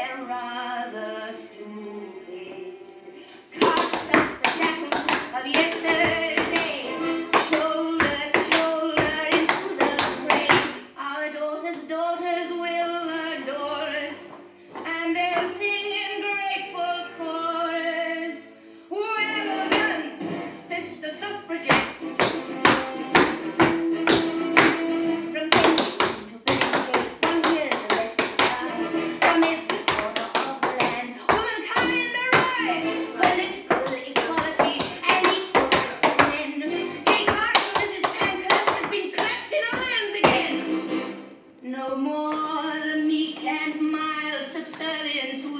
they're rather stupid. Cast off the shackles of yesterday, shoulder to shoulder into the fray. Our daughters will adore us, and they'll sing in grateful chorus. Well done, Sister Suffragette. From Kensington to Billingsgate, 1 year the restless skies. From every corner of the land, womankind arise. Political equality and equal rights of men. Take heart, for Mrs. Pankhurst has been clapped in irons again. No more the meek and mild subservience